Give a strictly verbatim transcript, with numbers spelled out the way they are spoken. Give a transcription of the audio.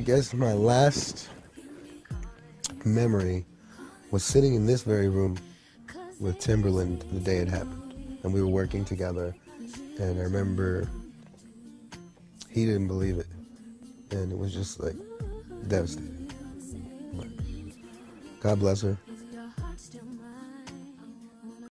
guess my last memory was sitting in this very room with Timberland the day it happened. And we were working together. And I remember he didn't believe it. And it was just like devastating. But God bless her.